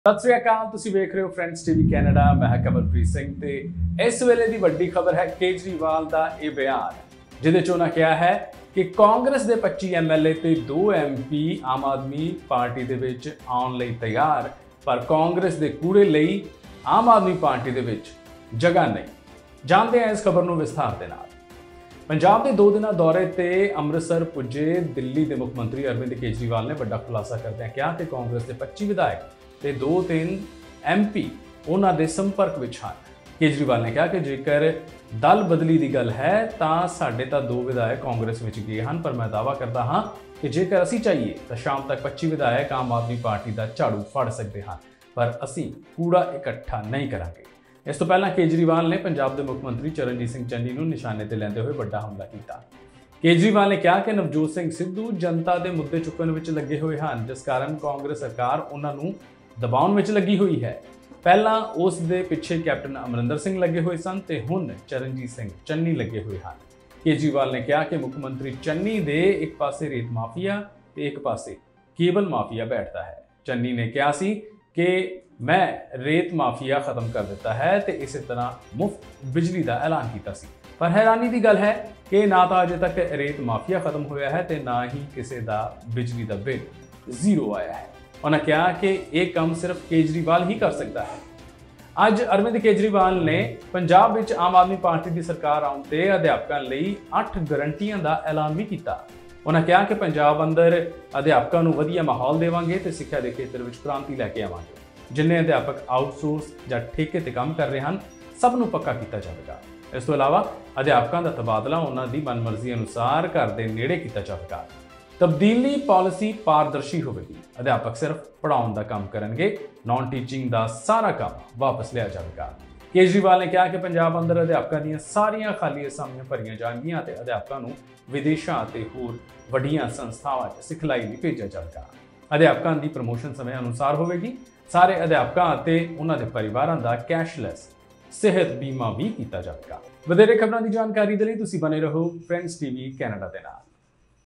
सत श्री अकाल, तुसीं वेख रहे हो फ्रेंड्स टीवी कैनेडा। मैं कमलप्रीत सिंह ते इस वेले दी वड्डी खबर है केजरीवाल दा ये बयान जिहदे च उन्हां कहा है कि कांग्रेस दे 25 MLA ते 2 MP आम आदमी पार्टी दे विच आउण लई तैयार, पर कांग्रेस दे कूड़े लई आम आदमी पार्टी दे विच जगह नहीं। जानते हैं इस खबर नूं विस्तार दे नाल। पंजाब के 2 दिना दौरे ते अमृतसर पुजे दिल्ली के मुख मंत्री अरविंद केजरीवाल ने बड़ा खुलासा करदे कहा कि कांग्रेस के 25 विधायक ते 2-3 MP उन्हां दे संपर्क विच हन। केजरीवाल ने कहा कि जेकर दल बदली की गल है तो साडे तां 2 विधायक कांग्रेस विच गए हैं, पर मैं दावा करता हाँ कि जेकर असी चाहिए तो शाम तक 25 विधायक आम आदमी पार्टी का झाड़ू फड़ सकते हैं, पर असी कूड़ा इकट्ठा नहीं करांगे। इस तो पहला केजरीवाल ने पंजाब के मुख मंत्री चरणजीत सिंह चन्नी को निशाने ते लैंदे हुए बड़ा हमला किया। केजरीवाल ने कहा कि नवजोत सिंह सिद्धू जनता के मुद्दे चुकन विच लगे हुए हैं, जिस कारण कांग्रेस सरकार उन्होंने दबाउण विच लगी हुई है। पहला उस दे पिछे कैप्टन अमरिंदर सिंह लगे हुए सन ते हुण चरणजीत सिंह चन्नी लगे हुए हैं। केजरीवाल ने कहा कि मुख मंत्री चन्नी दे एक पासे रेत माफिया ते एक पासे केबल माफिया बैठता है। चन्नी ने कहा सी कि मैं रेत माफिया खत्म कर दिता है ते इस तरह मुफ्त बिजली का ऐलान किया सी, पर हैरानी की गल है कि ना तो अजे तक रेत माफिया खत्म होया है ते ना ही किसी का बिजली का बिल जीरो आया है। उन्होंने कहा कि यह काम सिर्फ केजरीवाल ही कर सकता है। अज अरविंद केजरीवाल ने पंजाब विच आम आदमी पार्टी की सरकार आउण ते अध्यापकों लई 8 गारंटियां का ऐलान भी किया। उन्होंने कहा कि पंजाब अंदर अध्यापकों को वधिया माहौल देवांगे ते सिक्ख्या के खेत्र में क्रांति लैके आवांगे। जिन्ने अध्यापक आउटसोर्स या ठेके ते काम कर रहे हैं सब नूं पक्का किया जाएगा। इस तो इलावा अध्यापकों का तबादला उन्होंने मनमर्जी अनुसार घर के नेड़े किया जाएगा। तब्दीली पॉलिसी पारदर्शी होगी। अध्यापक सिर्फ पढ़ाने का काम करेंगे, नॉन टीचिंग का सारा काम वापस लिया जाएगा। केजरीवाल ने कहा कि पंजाब अंदर अध्यापकों दी सारियां खाली असामियां भरियां जाएगियां ते अध्यापकों नूं विदेशों ते होर वड्डियां संस्थावां च सिखलाई लई भेजा जाएगा। अध्यापकों की प्रमोशन समय अनुसार होगी। सारे अध्यापकों ते उन्हां दे परिवारां दा कैशलैस सेहत बीमा भी किया जाएगा। वधेरे खबरां दी जानकारी दे लई तुसीं बने रहो फ्रेंड्स टीवी कैनेडा दे नाल।